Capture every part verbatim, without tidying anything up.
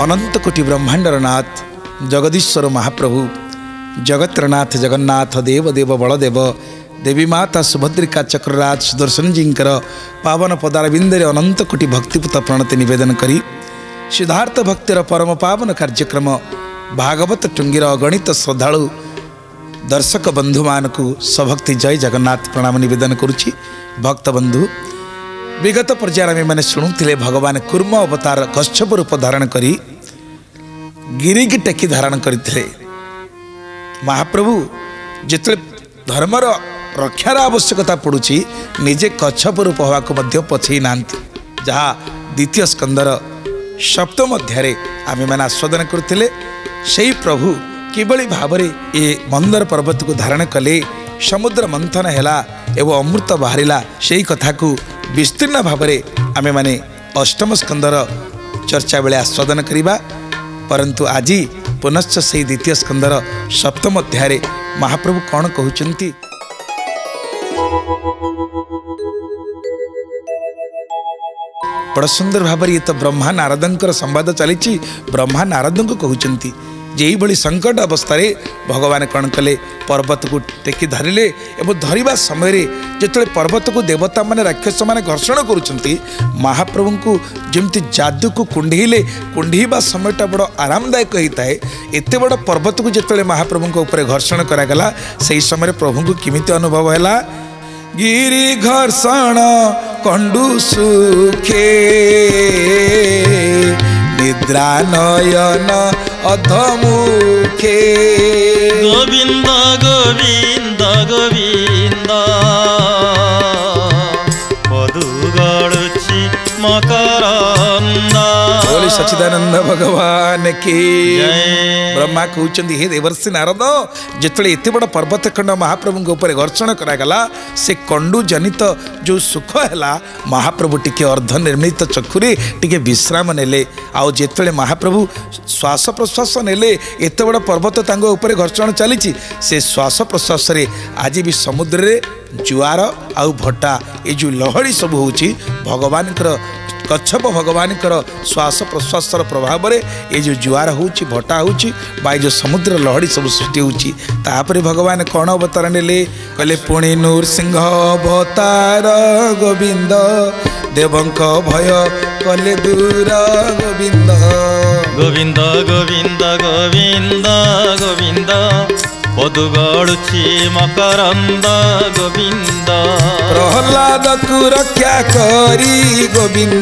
अनंत कोटि ब्रह्मांडर नाथ जगदीश्वर महाप्रभु जगत्रनाथ जगन्नाथ देव देव बलदेव देवी माता सुभद्रिका चक्रराज सुदर्शन जींकर पावन पदारविंदरे अनंत कोटि भक्तिपूत प्रणति निवेदन करी सिद्धार्थ भक्तिर परम पावन कार्यक्रम भागवत टुंगीर अगणित श्रद्धालु दर्शक बंधु मानक सभक्ति जय जगन्नाथ प्रणाम निवेदन करुछि। भक्त बंधु विगत पर्यायर आम मैंने शुणुले भगवान कूर्म अवतार कश्यप रूप धारण करी गिरी की टेकी धारण करते महाप्रभु जिते धर्मर रक्षार आवश्यकता पड़ुछि निजे कच्छप रूप हवा को मध्य पछई नांती जहाँ द्वितीय स्कंदर सप्तम अध्याय आम मैंने आस्वादन करते से प्रभु किभली भाव ये मंदर पर्वत को धारण कले समुद्र मंथन हैला एवं अमृत बाहरिला से कथा को विस्तीर्ण भाव आम मैंने अष्टम स्कंदर चर्चा बेले आस्वादन करिबा परंतु आज पुनश्च से द्वितीय स्कंदर सप्तम अध्याय महाप्रभु कौन कहउचंती। बड़ सुंदर भाव ये तो ब्रह्मा नारदंकर संवाद चली ब्रह्मा नारद को कहउचंती जे भली संकट अवस्था भगवान कौन कले पर्वत को टेकी धरिले एवं धरिबा समय जिते पर्वत को देवता माने राक्षस माने घर्षण करुचंती महाप्रभु को जमती जादू को कुंढेले कुंढेबा समयटा बड़ आरामदायक होता है। एत बड़ पर्वत को जिते महाप्रभु ऊपर घर्षण करागला से समय प्रभु को किमिति अनुभव है गिरी घर्षण कंडू सुखे निद्रा नयन अधमुखे गोविंद गोविंद गोविंद मधु गड़ुछि मकरंद बोले सच्चिदानंद भगवान की ब्रह्मा कहते हे देवर्षि नारद जिते एत बड़ पर्वत खंड महाप्रभु ऊपर घर्षण करागला से कंडु जनित जो सुख है महाप्रभु टिके अर्ध निर्मित चक्षुरे टिके विश्राम नेले आउ जिते महाप्रभु श्वास प्रश्वास नेले एत बड़ पर्वत तांग ऊपर घर्षण चली से श्वास प्रश्वास रे आज भी समुद्र रे जुआर आउ भट्टा ये जो लहड़ी सब होची भगवान कच्छप भगवान श्वास प्रश्वास प्रभाव में ये जो जुआर होची भट्टा होची बा जो समुद्र लहड़ी सब सृष्टि होची तापर भगवान कौन अवतार नेले कहले पुणी नृसिंह अवतार गोविंद देवंक भय कले दूर गोविंद गोविंद गोविंद गोविंद गोविंद पदु गड़ुछि मकरंद गोविंद प्रहलाद को रक्षा करी गोविंद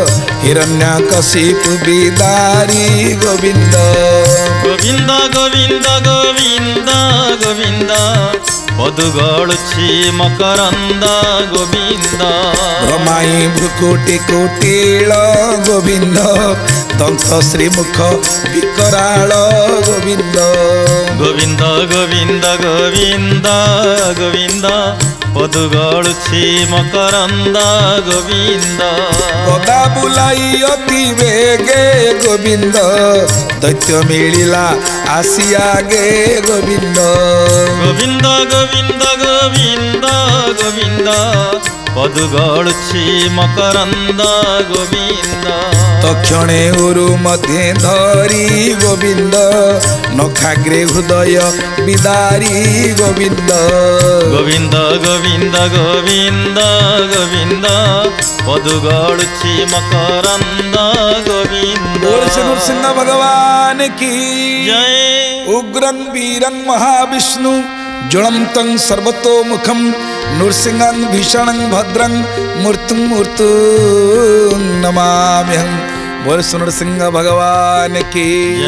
हिरण्यकशिपु बिदारी गोविंद गोविंद गोविंद गोविंद गोविंद पदु गड़ुछि मकरंद गोविंद ब्रह्माई भ्रुकुटी कुटील गोविंद दंत श्रीमुख विकराल गोविंद गोविंद गोविंद गोविंद गोविंद पदु गड़ुछि मकरंद गोविंद गदा बुलाई अति वेगे गोविंद दैत्य मिलिला आसिया गे गोविंद गोविंद गोविंद गोविंद गोविंद पदु गड़ुछि मकरंद गोविंद तक्षणे उरु मध्ये धरी गोविंद नखाग्रे हृदय बिदारी गोविंद गोविंद गोविंद गोविंद गोविंद पदु गड़ुछि मकरंद गोविंद नृसिंह भगवान की जय। उग्रं वीरं महाविष्णु ज्वलंतं सर्वतोमुखं नृसिंहं भीषणं भद्रं मूर्तिं मूर्तिं नमाम्यहं। बोल नृसिंह भगवान की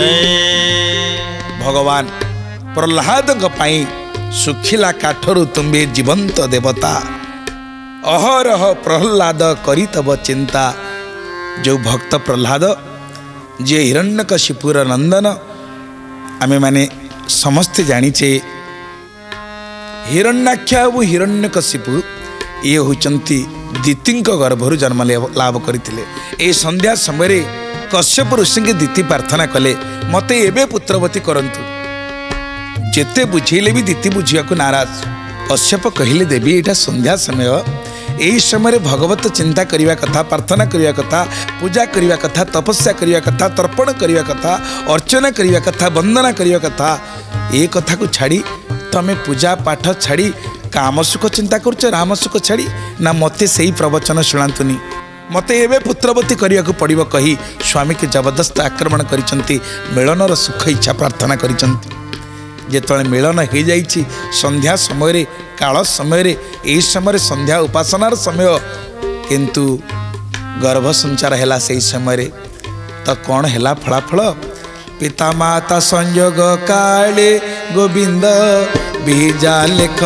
भगवान प्रहलाद पाई सुखिला काठरू तुम्बे जीवंत देवता अहरह प्रहलाद करी तब चिंता जो भक्त प्रहलाद जे हिरण्यकशिपुर नंदन आमे माने समस्ते जानिचे हिरण्याक्ष और हिरण्यकशिपु ये होचंती दितिंक गर्भरु जन्म लाभ करथिले। ए संध्या समय कश्यप ऋषि के दिति प्रार्थना कले मते एबे पुत्रवती करंतु जेते बुझेले भी दिति बुझिया को नाराज। कश्यप कहिले देवी एटा संध्या समय यही समय भगवत चिंता करने कथा प्रार्थना करने कथा पूजा करने कथा तपस्या करने कथा तर्पण करने कथा अर्चना करने कथा वंदना करने कथा ये कथा को छाड़ी तमें पूजा पाठ छाड़ी काम सुख चिंता करुच राम सुख छाड़ी ना मते सही प्रवचन शुणातुनी मते एवं पुत्रवती करने को पड़ो कही स्वामी के जबरदस्त आक्रमण करिसंती मिलनर सुख इच्छा प्रार्थना करिसंती जेतले मिलन हो जाइछि संध्या समय काल समय यही समय संध्या उपासनार समय किंतु गर्भ संचार है से समय तो कौन है फलाफल पिता माता संयोग काले गोविंद बीजा लेख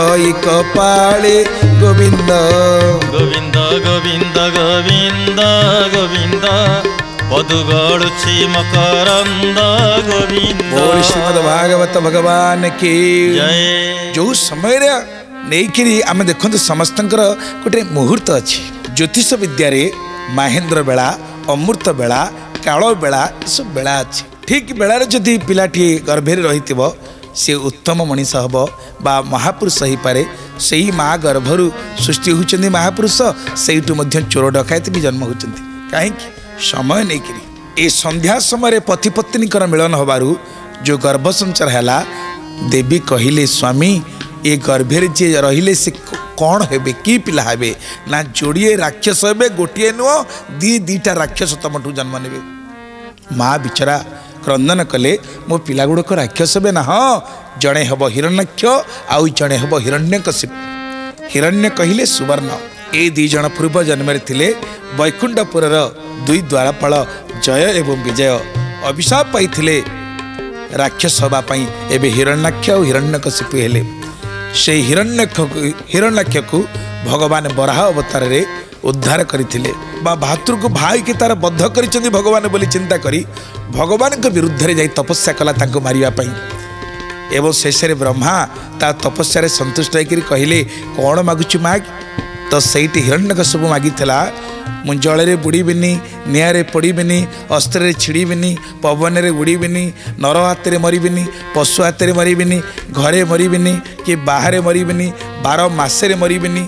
कपाले गोविंद गोविंद गोविंद गोविंद गोविंद पदु गड़ुछि मकरंद गोविंद बोल श्रीमद् भागवत भगवान की जय। जो समय नहीं आम देखते समस्त गोटे मुहूर्त अच्छी ज्योतिष विद्यारे महेंद्र बेला अमृत बेला काल बेला सब बेला अच्छी ठीक बेलार जदि पिलाटी गर्भे रही सी उत्तम मनीष हम बा महापुरुष हो पारे से ही माँ गर्भरु सृष्टि होती महापुरुष से चोर डकायत भी जन्म होती कहीं समय नहीं कि संध्या समय पति पत्नी मिलन होबारु जो गर्भ संचार है देवी कहले स्वामी ये गर्भे जी रहिले से कौन हेबे कि पिला हेबे ना जोड़िए राक्षस हेबे गोटे नुह दी दीटा राक्षस तुमठू जन्म ने माँ बिचरा क्रंदन कले मो पिला गुड़क राक्षस हेबे ना हाँ जड़े हम हिरण्यक्ष आउ जड़े हम हिरण्यकशिप हिरण्य कहले सुवर्ण ए दी जन पूर्व जन्म थे वैकुंठपुर दुई द्वारपाल जय एवं विजय अभिशाप पाई राक्षस हवापाई एवं हिरण्याक्ष और हिरण्यकशिपु हेले से हिरण्यक्ष हिरण्याक्ष को भगवान बराह अवतार रे उद्धार करथिले बा भातृ को भाई के तार बद्ध करिसंती भगवान बोली चिंता करी भगवान के विरुद्ध रे जाई तपस्या कला तांको मारिया पाई एवं शेष ब्रह्मा ता तपस्या संतुष्ट होकर कहले कौन मागुचु माग तो सहीटी हिरण्यकशिपु मागिला मु जल बुड़बीनी निआरे पड़बीनी अस्त्र छिड़बीनी पवन में उड़बीनी नर हाथ में मरबीनी पशु हाथ में मरबीनी घरे मरबीनी कि बाहर मरबीनी बार मसरे मरबीनी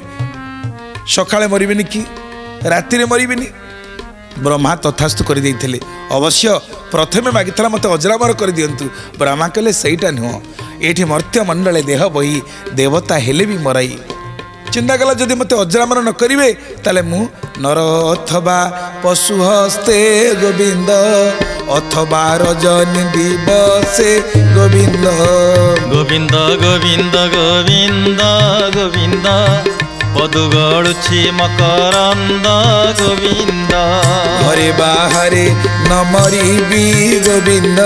सकाळे मरबीनी कि राति मरबीनी ब्रह्मा तथास्तु कर देइथिले अवश्य प्रथमे मागिला मत अजरामर कर दियंतु ब्रह्मा कहले सहीटा नुह एठी मर्त्य मंडले देह बही देवता हेले भी मराई चिंता कला जदि मत अजरामर न करिवे ताले मु नर अथवा पशु हस्ते गोविंद अथवा रजनी दिवसे गोविंद गोविंद गोविंद गोविंद गोविंद पदु गड़ुछि मकरंद गोविंद घरे बाहरे न मरिबी गोविंद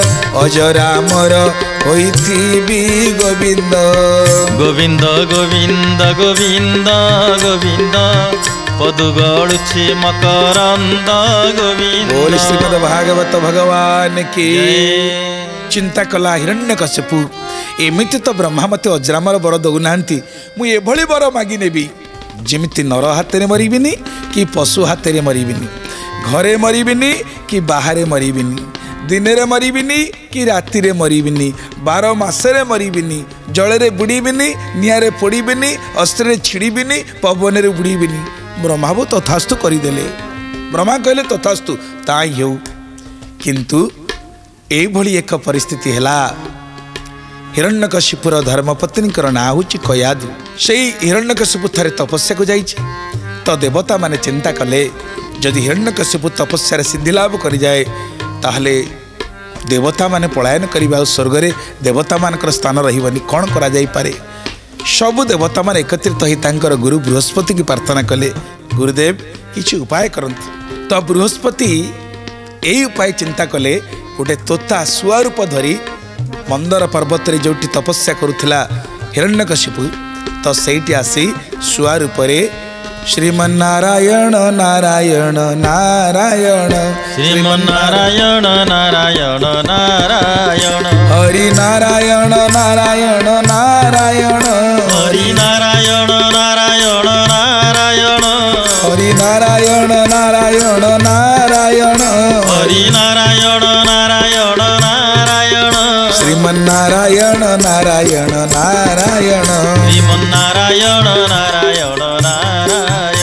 अजरामर होइथिबी गोविंद गोविंद गोविंद गोविंद गोविंद पदु गड़ुछि मकरंद गोविंद बोल श्रीमद् भागवत भगवान की चिंता कला हिरण्यकशिपु एमिति तो ब्रह्मा मते अजरामर बर दौना मुझे बर मागी नेबी जमिति नर हाथ में मरबिनी कि पशु हाथ में मरबिनी घरे मरबिनी कि बाहर मरबिनी दिन में मरबिनी कि राति में मरबिनी बार मसरे मरबिनी जल बुड़बीनी निआरे पड़बीनी अस्त्र छिड़बीनी पवन में उड़बीनी ब्रह्मा वो तथास्तु करदेले ब्रह्मा कहले तथास्तु ताई हो किंतु एभली एक परिस्थिति है हिरण्यकशिपुर धर्मपत्नी ना हूँ कयादु से हिरण्यकशिपु थे तपस्या को जाइए तो देवता माने चिंता कले जदि हिरण्यकशिपु तपस्या सिद्धि लाभ कर जाए ताहले देवता माने पलायन करवा स्वर्ग रे देवता मानकर स्थान रही कौन करा जाई पारे सबु देवता मान एकत्रित हो गुरु बृहस्पति की प्रार्थना कले गुरुदेव किसी उपाय करंतु तो बृहस्पति यही उपाय चिंता कले गोटे तोता शुआ रूप धरी मंदर पर्वत रे जोटी तपस्या करुथिला हिरण्यकशिपु तो सेठी आसी शुआ रूप श्रीमन्नारायण नारायण नारायण श्रीमन्नारायण नारायण नारायण हरि नारायण नारायण नारायण हरि नारायण नारायण नारायण हरि नारायण नारायण नारायण हरि नारायण नारायण नारायण श्रीमन्नारायण नारायण नारायण श्रीमन्नारायण नारायण नारायण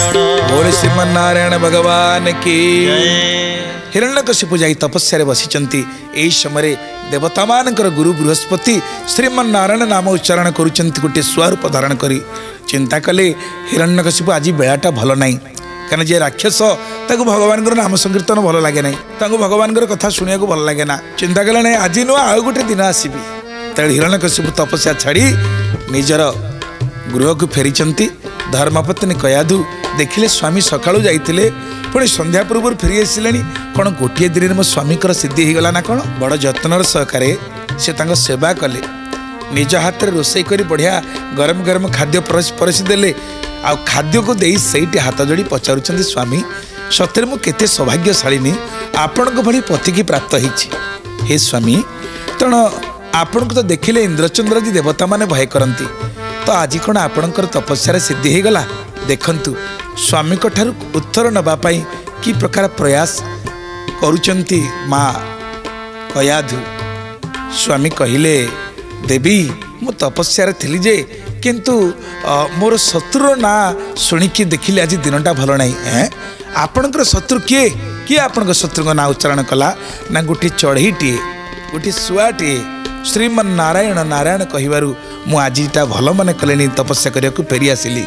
बोले श्रीमन नारायण भगवान की। जय हिरण्यकशिपु जाई तपस्या बसिचंती एई समय देवता मानकर गुरु बृहस्पति श्रीमन नारायण नाम उच्चारण करुचंती गोटे स्वरूप धारण करी चिंता कले हिरण्यकशिपु आज बेलाटा भल नाई कारण जे राक्षस ताको भगवान नाम संकीर्तन भल लगे ना ताको भगवान कथा शुणा भल लगे ना चिंता कले ना आज नुआ आउ गोटे दिन आसबि तेणु हिरण्यकशिपु तपस्या छाड़ी निजर गृह को फेरी धर्मपत्नी कयाधु देखिले स्वामी सकाळु जाइतिले पुणी संध्या पूर्व फेरी आसिले कौन गोटे दिन मो स्वामी सिद्धि होगला ना कौन बड़ जत्नर सहकारे से तांको सेवा कले निज हाथ में रोषे कर बढ़िया गरम गरम खाद्य परसी देले आ खाद्य को दे सही हाथ जोड़ी पचारुंट स्वामी सतरे मु केते सौभाग्यशालिनी आपण को भली पति की प्राप्त होती हे स्वामी तेणु आपण को तो देखिले इंद्रचंद्र जी देवता माने भय करती तो आज कौन आपणकर तपस्या सिद्धि होगला देखंतु स्वामी को ठारू उत्तर नवापाई कि प्रकार प्रयास करुचंती माँ कयाधु स्वामी कहिले देवी मु तपस्या थी जे किंतु मोर शत्रुर ना शुणिकी देखिले आज दिनटा भल ना आपणकर शत्रु किए किए आपण शत्रु ना उच्चारण कला ना गोटे चढ़ईटीए गोटे शुआटीए श्रीमन नारायण नारायण कहबारू मु आजटा भल मन कले तपस्या करने को फेरी आसिली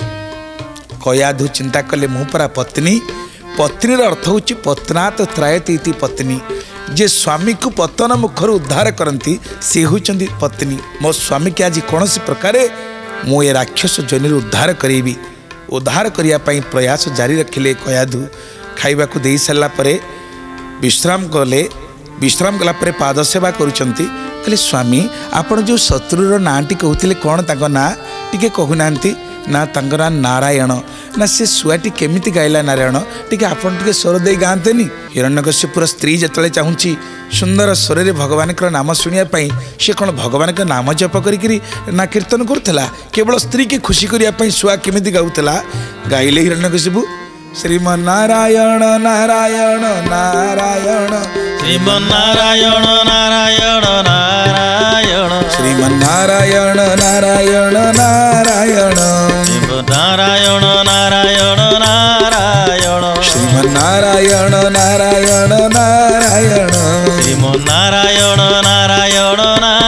कयाधु चिंता कले मु परा पत्नी पत्नीर अर्थ हूँ पत्नात त्रायती इति पत्नी जे स्वामी को पतन मुखर उद्धार करती सी होती पत्नी मो स्वामी के आज कौन प्रकार मु ए राक्षस जोनि उद्धार करेबी उद्धार करने प्रयास जारी रखिले कयाधु खाइबा को दे सारा विश्राम कले विश्राम कलापर पाद सेवा करुँच कहले स्वामी आपण जो शत्रुर नाँटी कहते कौन तक ना टी कहूना ना तंग ना नारायण ना से शुआटी केमिति गाइला नारायण टी आपन टे स्वर दे गाँतेनि हिरण्यकशिपुर स्त्री जिते चाहूँगी सुंदर स्वर रे भगवान नाम शुणापी सी कौन भगवान का नाम जप करी ना कीर्तन करुला केवल स्त्री की खुशी करने शुआ केमिति गाउला गाइले हिरण्यकशिपु श्रीमन नारायण नारायण नारायण श्रीमन नारायण नारायण नारायण श्रीमन नारायण नारायण नारायण श्रीमन नारायण नारायण नारायण श्रीमन नारायण नारायण नारायण श्रीमन नारायण नारायण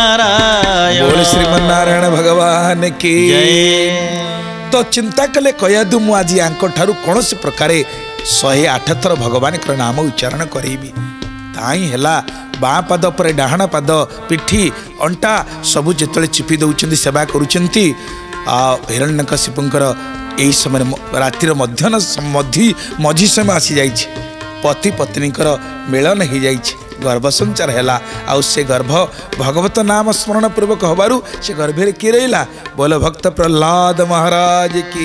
नारायण बोले श्रीमन नारायण भगवान की जय। तो चिंता कले कयाधु मु आज यांको ठारू कौन से प्रकार शहे आठ थर भगवान का नाम उच्चारण करेबी ताई हैला बाँ पाद पर डाहाण पाद पिठी अंटा सबू जिते चिपी दौरान सेवा करुँच हिरण्यकशिपुंकर यही समय रातिर मध्याह्न मझी मझी समय आसी जाइए पति पत्नीकर मिलन हो जाइए गर्भ संचार है आउ से गर्भ भगवत नाम स्मरण पूर्वक हबारू से गर्भे किए रहा बोल भक्त प्रहलाद महाराज की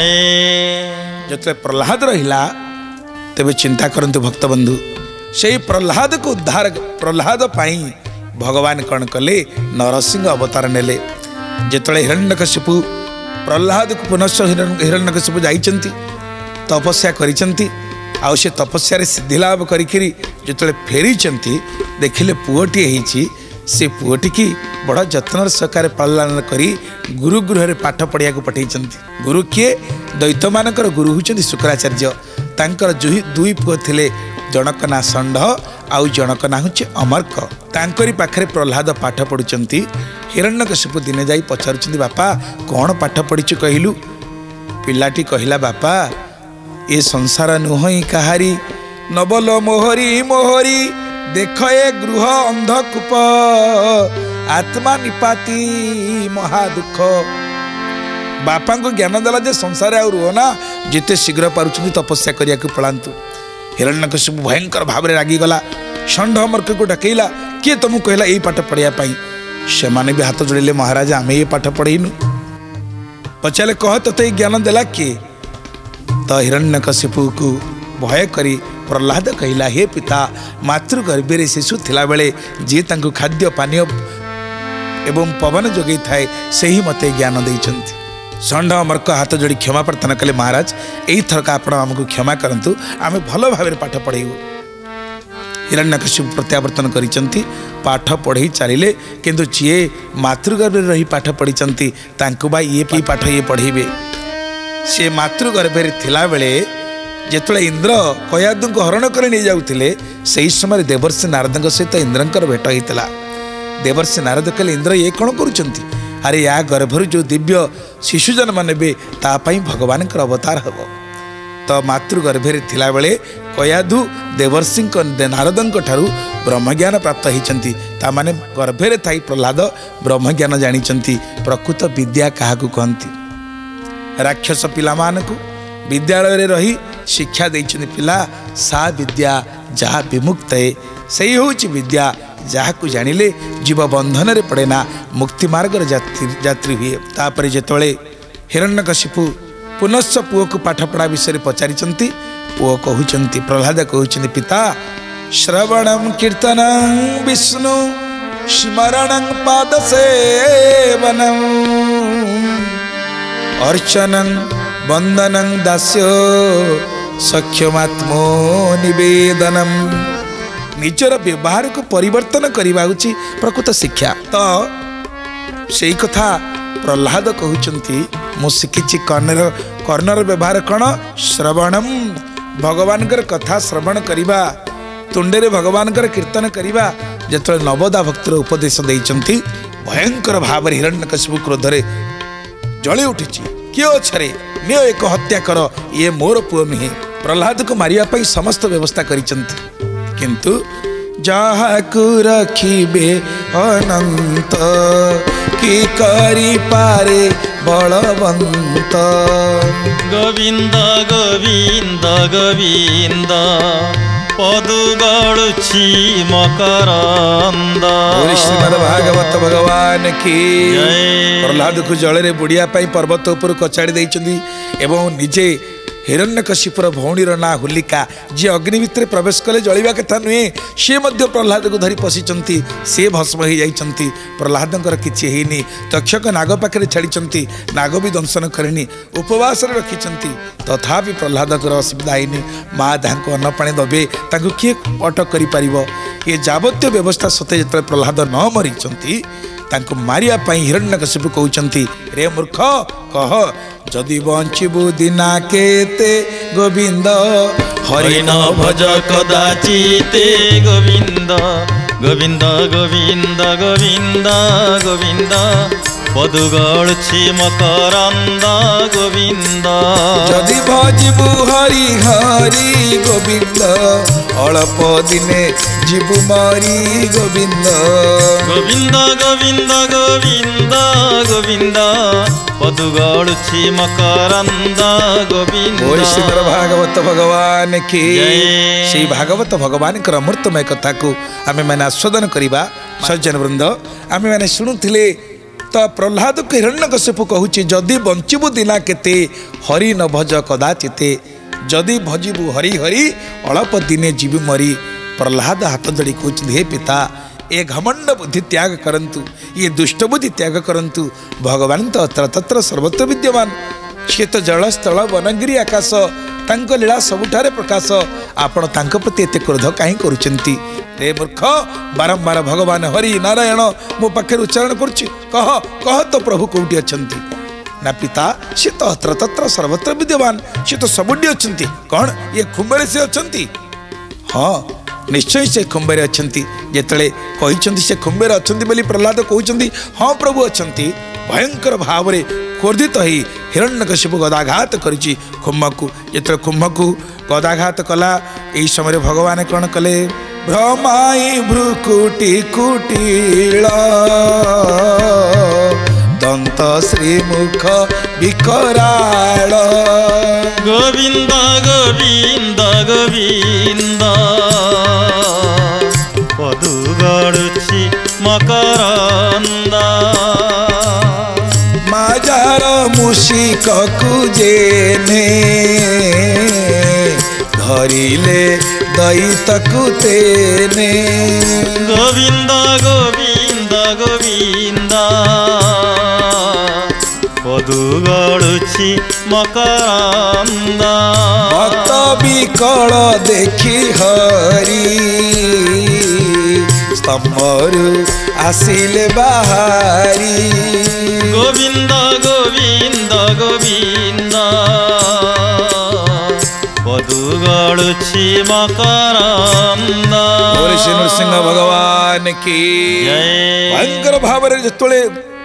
जय। जो प्रहलाद रहा तेरे चिंता करंतु भक्त बंधु से प्रहलाद को उद्धार प्रहलाद पाई भगवान कौन कले नरसिंह अवतार नेले जिते हिरण्यकशिपु प्रहलाद को पुनश्च हिरण्यकशिपु जाइचंती तपस्या करिचंती आउ से तपस्या सिद्धि लाभ करी जो फेरी देखिले पुओटी होती से पुओटी की बड़ जत्न सहकार पालन करी गुरु गृह पाठ पढ़िया पठे गुरु किए दैत्य मानकर गुरु होती शुक्राचार्य तांकर दुई पुओ थिले जनक ना षंढ आउ जनक ना हूँ अमर्क तांकरी पाखरे प्रहलाद पाठ पढ़ुंट हिरण्यकशिपु दिने जाई पचारुंट बापा कौन पाठ पढ़ीचु कहलु पिलाटी कहला बापा ए संसार नुहई कहारी नबल मोहरी मोहरी देख ए गृह अंधकूप आत्मा निपाती महादुख बापा को ज्ञान देला जे संसार आ रुह ना जिते शीघ्र पारुछन तपस्या करिया को पलांतु हिरण्यकशिपु भयंकर भाव में रागिगला षंढ अमर्क को डकैला किए तुम कहला यही पाठ पढ़िया से माने भी हाथ जोड़े महाराज आम ये पाठ पढ़ेनु पचारे कह ते ज्ञान देला किए तो हिरण्यकशिपु को भय करी प्रहलाद कहला हे पिता मातृगर्भे शिशु थिला बेले जी तांको खाद्य पानीय एवं पवन जोगे थाए से ही मते ज्ञान देइछंती षंढ अमर्क हाथ जोड़ी क्षमा प्रार्थना कले महाराज यही थरक आपण आमको क्षमा करंतु आमे भल भाव पाठ पढ़ेबू हिरण्यकशिपु प्रत्यावर्तन करिसंती पाठ पढ़ी चलिले किंतु जी मातृगर्भ रही पाठ पढ़ी तांको बा ये पाठ ये पढ़ेबे से मातृगर्भे थिला बेले ଯେତେବେଳେ ଇନ୍ଦ୍ର କୟାଦୁଙ୍କୁ ହରଣ କରି ନେଇଯାଉଥିଲେ ସେହି ସମୟରେ ଦେବର୍ଷି ନାରଦଙ୍କ ସହିତ ଇନ୍ଦ୍ରଙ୍କର ଭେଟ ହେଇଥିଲା। ଦେବର୍ଷି ନାରଦ କହିଲେ ଇନ୍ଦ୍ର ଇଏ କ'ଣ କରୁଛନ୍ତି? ଆରେ ୟା ଗର୍ଭରୁ ଯେଉଁ ଦିବ୍ୟ ଶିଶୁ ଜନ୍ମ ନେବେ ତା ପାଇଁ ଭଗବାନଙ୍କର ଅବତାର ହେବ। ତ ମାତୃଗର୍ଭରେ ଥିଲାବେଳେ କୟାଦୁ ଦେବର୍ଷିଙ୍କ ନାରଦଙ୍କ ଠାରୁ ବ୍ରହ୍ମଜ୍ଞାନ ପ୍ରାପ୍ତ ହୋଇଛନ୍ତି। ତାମାନେ ଗର୍ଭରେ ଥାଇ ପ୍ରହ୍ଲାଦ ବ୍ରହ୍ମଜ୍ଞାନ ଜାଣିଛନ୍ତି। ପ୍ରକୃତ ବିଦ୍ୟା କାହାକୁ କହନ୍ତି? ରାକ୍ଷସ ପିଲାମାନଙ୍କୁ ବିଦ୍ୟାଳୟରେ ରହି ଶିକ୍ଷା ଦେଇଛନ୍ତି। ପିଲା ସା ବିଦ୍ୟା ଯାହା ବିମୁକ୍ତ ହେ, ସେଇ ହେଉଛି ବିଦ୍ୟା ଯାହାକୁ ଜାଣିଲେ ଜୀବ ବନ୍ଧନରେ ପଡ଼େ ନା, ମୁକ୍ତି ମାର୍ଗର ଯାତ୍ରୀ ଯାତ୍ରୀ ହୁଏ। ତାପରେ ଯେତେବେଳେ ହିରଣ୍ୟକଶିପୁ ପୁନଶ୍ଚ ପୁଅକୁ ପାଠପଢ଼ା ବିଷୟରେ ପଚାରିଛନ୍ତି, ପୁଅ କହୁଛନ୍ତି, ପ୍ରହ୍ଲାଦ କହୁଛନ୍ତି, ପିତା ଶ୍ରବଣଂ କୀର୍ତ୍ତନଂ ବିଷ୍ଣୁ ସ୍ମରଣଂ ପାଦ ସେବନଂ ଅର୍ଚ୍ଚନଂ ବନ୍ଦନଂ ଦାସ୍ୟ ସଖ୍ୟମାତ୍ମୋ ନିବେଦନಂ। ନିଜର ବ୍ୟବହାରକୁ ପରିବର୍ତ୍ତନ କରିବା ହେଉଛି ପ୍ରକୃତ ଶିକ୍ଷା। ତ ସେଇ କଥା ପ୍ରହ୍ଲାଦ କହୁଛନ୍ତି, ମୁଁ ଶିଖିଛି କର୍ଣ୍ଣର କର୍ଣ୍ଣର ବ୍ୟବହାର କ'ଣ? ଶ୍ରବଣମ୍, ଭଗବାନଙ୍କର କଥା ଶ୍ରବଣ କରିବା, ତୁଣ୍ଡରେ ଭଗବାନଙ୍କର କୀର୍ତ୍ତନ କରିବା। ଯେତେବେଳେ ନବଦା ଭକ୍ତର ଉପଦେଶ ଦେଇଛନ୍ତି, ଭୟଙ୍କର ଭାବରେ ହିରଣ୍ୟକଶିପୁ କ୍ରୋଧରେ ଜଳି ଉଠିଛି। କିଏ ଅଛରେ ନିଅ ଏକ ହତ୍ୟା କର, ଇଏ ମୋର ପୁଅ ନୁହେଁ। ପ୍ରହ୍ଲାଦକୁ ମାରିବା ପାଇଁ ସମସ୍ତ ବ୍ୟବସ୍ଥା କରିଛନ୍ତି, କିନ୍ତୁ ଯାହାକୁ ରଖିବେ ଅନନ୍ତ କି କରିପାରେ ବଳବନ୍ତ। ଗୋବିନ୍ଦ ଗୋବିନ୍ଦ ଗୋବିନ୍ଦ ପଦୁ ଗଳୁଛି ମକରନ୍ଦ। ଶ୍ରୀମଦ୍ ଭାଗବତ ଭଗବାନ କି ପ୍ରହ୍ଲାଦକୁ ଜଳରେ ବୁଡ଼ିବା ପାଇଁ ପର୍ବତ ଉପରୁ କଚାଡ଼ି ଦେଇଛନ୍ତି ଏବଂ ନିଜେ ହିରଣ୍ୟକଶିପୁର ଭଉଣୀର ନାଁ ହୋଲିକା, ଯିଏ ଅଗ୍ନି ଭିତରେ ପ୍ରବେଶ କଲେ ଜଳିବା କଥା ନୁହେଁ, ସିଏ ମଧ୍ୟ ପ୍ରହ୍ଲାଦକୁ ଧରି ପଶିଛନ୍ତି, ସିଏ ଭସ୍ମ ହେଇଯାଇଛନ୍ତି। ପ୍ରହ୍ଲାଦଙ୍କର କିଛି ହେଇନି। ତକ୍ଷକ ନାଗ ପାଖରେ ଛାଡ଼ିଛନ୍ତି, ନାଗ ବି ଦଂଶନ କରିନି, ଉପବାସରେ ରଖିଛନ୍ତି, ତଥାପି ପ୍ରହ୍ଲାଦଙ୍କର ଅସୁବିଧା ହେଇନି। ମା ତାଙ୍କୁ ଅନ୍ନ ପାଣି ଦେବେ, ତାଙ୍କୁ କିଏ ଅଟକ କରିପାରିବ? ଏ ଯାବତୀୟ ବ୍ୟବସ୍ଥା ସତ୍ତ୍ୱେ ଯେତେବେଳେ ପ୍ରହ୍ଲାଦ ନ ମରିଛନ୍ତି, ତାଙ୍କୁ ମାରିବା ପାଇଁ ହିରଣ୍ୟକଶିପୁ କହୁଛନ୍ତି, ରେ ମୂର୍ଖ କହ, ଯଦି ବଞ୍ଚିବୁ ଦିନା କେତେ ଗୋବିନ୍ଦ ହରିଣ ଭଜ କଦାଚିତେ ଗୋବିନ୍ଦ ଗୋବିନ୍ଦ ଗୋବିନ୍ଦ ଗୋବିନ୍ଦ ଗୋବିନ୍ଦ ପଦୁ ଗଳୁଛି ମକରନ୍ଦ ଗୋବିନ୍ଦ। ଯଦି ଭଜିବୁ ହରି ହରି ଗୋବିନ୍ଦ ଅଳ୍ପ ଦିନେ ଯିବୁ ମରି ଗୋବିନ୍ଦ। ଗୋବିନ୍ଦ ଗୋବିନ୍ଦ ଗୋବିନ୍ଦ ଗୋବିନ୍ଦ ପଦୁ ଗଳୁଛି ମକରନ୍ଦ ଗୋବିନ୍ଦ। ଶ୍ରୀମଦ ଭାଗବତ ଭଗବାନ କି ସେଇ ଭାଗବତ ଭଗବାନଙ୍କର ଅମୃତମୟ କଥାକୁ ଆମେମାନେ ଆସ୍ୱାଦନ କରିବା। ସଜ୍ଜନ ବୃନ୍ଦ, ଆମେମାନେ ଶୁଣୁଥିଲେ ତ ପ୍ରହ୍ଲାଦକୁ ହିରଣ୍ୟକଶିପୁ କହୁଛି, ଯଦି ବଞ୍ଚିବୁ ଦିନା କେତେ ହରି ନ ଭଜ କଦାଚିତେ, ଯଦି ଭଜିବୁ ହରି ହରି ଅଳ୍ପ ଦିନେ ଯିବୁ ମରି। ପ୍ରହ୍ଲାଦ ହାତ ଯୋଡ଼ି କହୁଛନ୍ତି, ହେ ପିତା, ଏ ଘମଣ୍ଡ ବୁଦ୍ଧି ତ୍ୟାଗ କରନ୍ତୁ, ଇଏ ଦୁଷ୍ଟ ବୁଦ୍ଧି ତ୍ୟାଗ କରନ୍ତୁ। ଭଗବାନ ତ ଅତ୍ର ତତ୍ର ସର୍ବତ୍ର ବିଦ୍ୟମାନ, ସିଏ ତ ଜଳ ସ୍ଥଳ ବନଗିରି ଆକାଶ, ତାଙ୍କ ଲୀଳା ସବୁଠାରେ ପ୍ରକାଶ। ଆପଣ ତାଙ୍କ ପ୍ରତି ଏତେ କ୍ରୋଧ କାହିଁ କରୁଛନ୍ତି? ରେ ମୂର୍ଖ, ବାରମ୍ବାର ଭଗବାନ ହରି ନାରାୟଣ ମୋ ପାଖରେ ଉଚ୍ଚାରଣ କରୁଛି, କହ କହ ତ ପ୍ରଭୁ କୋଉଠି ଅଛନ୍ତି? ନା ପିତା, ସେ ତ ଅତ୍ର ତତ୍ର ସର୍ବତ୍ର ବିଦ୍ୟମାନ, ସେ ତ ସବୁଠି ଅଛନ୍ତି। କ'ଣ ଇଏ ଖୁମ୍ବରେ ସେ ଅଛନ୍ତି? ହଁ, ନିଶ୍ଚୟ ସେ ଖୁମ୍ବରେ ଅଛନ୍ତି। ଯେତେବେଳେ କହିଛନ୍ତି ସେ ଖୁମ୍ବରେ ଅଛନ୍ତି ବୋଲି ପ୍ରହ୍ଲାଦ କହୁଛନ୍ତି, ହଁ ପ୍ରଭୁ ଅଛନ୍ତି। ଭୟଙ୍କର ଭାବରେ କ୍ରୋଧିତ ହୋଇ ହିରଣ୍ୟକଶିପୁ ଗଦାଘାତ କରିଛି ଖୁମ୍ଭକୁ। ଯେତେବେଳେ ଖୁମ୍ଭକୁ ଗଦାଘାତ କଲା, ଏହି ସମୟରେ ଭଗବାନ କ'ଣ କଲେ? ଭ୍ରମାଇ ଭ୍ରୁକୁଟି କୁଟିଳ ଦନ୍ତ ଶ୍ରୀମୁଖ ବିକରାଳ। ଗୋବିନ୍ଦ ଗୋବିନ୍ଦ ଗୋବିନ୍ଦ ପଦୁ ଗଳୁଛି ମକରନ୍ଦ। ମାଜାର ମୁଷିକକୁ ଜେନେ ଧରିଲେ ଦଇତକୁ ତେନେ। ଗୋବିନ୍ଦ ଗୋବିନ୍ଦ ଗୋବିନ୍ଦ ପଦୁ ଗଳୁଛି ମକରନ୍ଦ। ଭକ୍ତ ବିକଳ ଦେଖି ହରି ସ୍ତମ୍ଭରୁ ଆସିଲେ ବାହାରି। ଗୋବିନ୍ଦ ଗୋବିନ୍ଦ ଗୋବିନ୍ଦ ପଦୁ ଗଳୁଛି ମକରନ୍ଦ। बोले श्री नृसिंह भगवान की ଜୟ। भयंकर भाव में जिते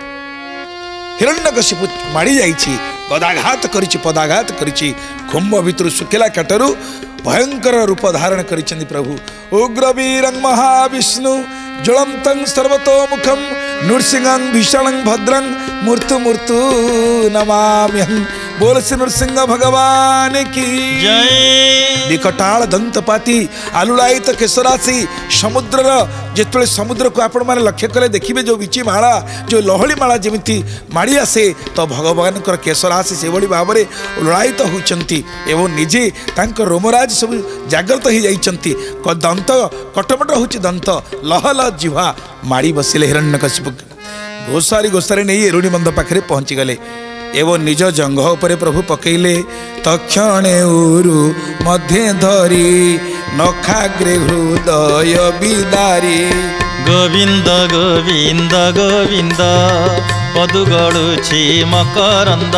हिरण्यकशिपु माड़ी जाइछि गदाघात करिछि पदाघात करिछि कुंभ भितर शुक्ला काटरू भयंकर रूप धारण करिछन्ति प्रभु। उग्रवीरं महाविष्णु ज्वलंतं सर्वतोमुखं नृसिंहं भीषणं भद्रं मूर्तु मूर्तु नमाम्यहं। बोल श्री नृसिंह भगवान की जय। विकटाल दंतपाती आलुलायित केशराशि समुद्र जिते समुद्र को आपण मैंने लक्ष्य कले देखिए जो विची माला जो लहड़ी माला जमी माड़ी आसे तो भगवान केशराशि से भाव में ललायित होती एवं निजे रोमराज सब जागृत हो जाती दंत कटमट हो दंत लह लह जिह्वा माड़ी बसिले हिरण्यकशिपु घोषारी घोषारी नहीं एरुणी बंध पाखे पहुँची गले एवं निज जंघ उपरे प्रभु पकईले तक्षणे उरु मध्य धरी नखाग्रे हृदय बिदारी। गोविंद गोविंद गोविंद पदु गळुछि मकरंद।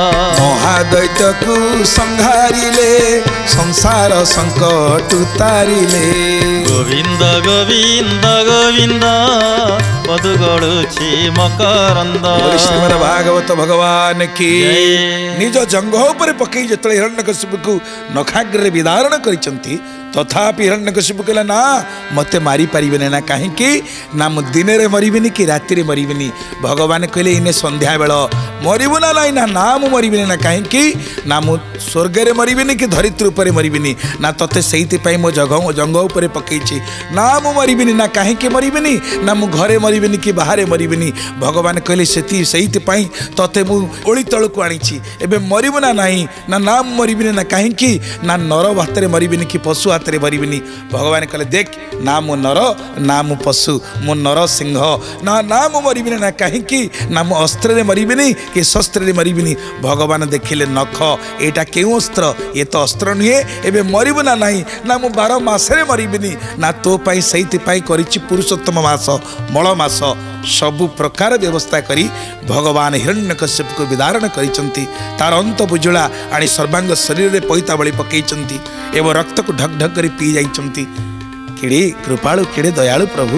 महादैत्य को संहारिले संसार संकट उतारिले। गोविंद गोविंद गोविंद पदु गळुछि मकरंद। श्रीमद भागवत भगवान की जय। निज जंघ उपरे पकई जत हिरण्यकशिपु को नखाग्रे विदारण करिसंती तथापि हिरण्यकशिपु कहला ना मते मारी पारिबेनी ना कहीं ना मु दिन रे मरिबिनी कि राति रे मरिबिनी। भगवान कहले इने संध्या बेल मरिबु ना ना ना ना मु मरिबिनी ना कहीं ना मु स्वर्ग रे मरिबिनी कि धरित्री उपरे मरिबिनी ना तते सेइति पई मो जगह जंग उपरे पकईछि ना मु मरिबिनी ना कहीं मरिबिनी ना मु घरे मरिबिनी कि बाहरे मरिबिनी। भगवान कहले सेति सेइति पई तते मु ओळी तळ को आनिछि एबे मरिबु ना नाही ना ना मु मरिबिनी ना कहीं ना नर हाथ मरिबिनी कि पशु हाथ मरिबिनी। भगवान कहले देख ना मु नर ना मु पशु मु नर सिंह ना ना मु मरिबिनी ना कहीं ना मु अस्त्र मरिबिनी कि शस्त्र मरिबिनी। भगवान देखिले नख एटा केउ अस्त्र ये तो अस्त्र नुहे एबे मरिबु ना नाही ना मु बारह मासरे मरिबिनी ना तो पाई सहित पाई करिछि पुरुषोत्तम मास मल मास सबु प्रकार व्यवस्था करी भगवान हिरण्यकश्यप को विदारण करिसंती। तार अंत बुजुला आनी सर्वांग शरीर रे पैता बळी पकईचंती एवं रक्त को ढक ढक करी पी जाइचंती। केड़े कृपालु केड़े दयालु प्रभु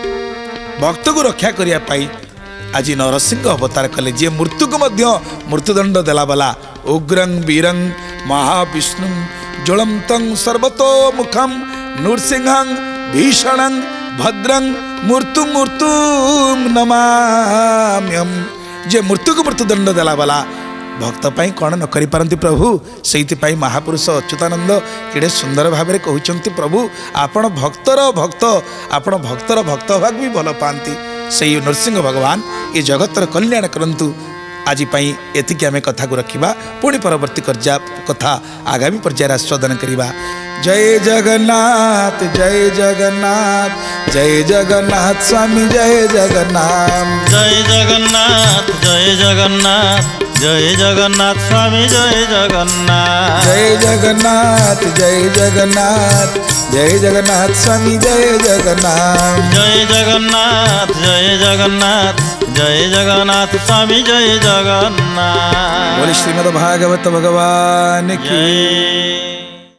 भक्त को रक्षा करिया पाई आज नरसिंह अवतार कले जे मृत्यु को मध्य मृत्युदंड देला बला। उग्रं वीरं महाविष्णु ज्वलंतं सर्वतोमुखं नृसिंहं भीषणं भद्रं मृत्यु मृत्यु नमाम्यहं। जे मृत्यु को मृत्युदंड देला बला भक्त पाई कौन न करि पारंती प्रभु से महापुरुष अच्युतानंद केड़े सुंदर भाव में कहते प्रभु आपण भक्तर भक्त आपण भक्तर भक्त भाग भी भल पाती से नरसिंह भगवान ये जगतर कल्याण करंतु। आज एतिकी आम कथा को रखा पुणी परवर्ती कथा आगामी पर्यायर आस्वादन करवा। जय जगन्नाथ जय जगन्नाथ जय जगन्नाथ स्वामी जय जगन्नाथ जय जगन्नाथ जय जगन्नाथ जय जगन्नाथ स्वामी जय जगन्नाथ जय जगन्नाथ जय जगन्नाथ जय जगन्नाथ स्वामी जय जगन्नाथ जय जगन्नाथ जय जगन्नाथ जय जगन्नाथ स्वामी जय जगन्नाथ। बोले श्रीमद् भागवत भगवान की जय।